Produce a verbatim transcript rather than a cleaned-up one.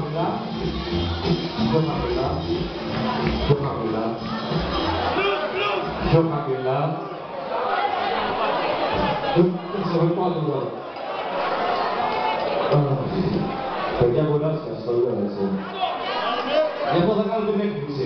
χαμηλά. Πιο χαμηλά. Πιο χαμηλά. Πιο χαμηλά. Δεν ξέρω πάνω τώρα. Παιδιά, κουράστηκα στο λέω έτσι. Εγώ θα κάνω την έκπληξη.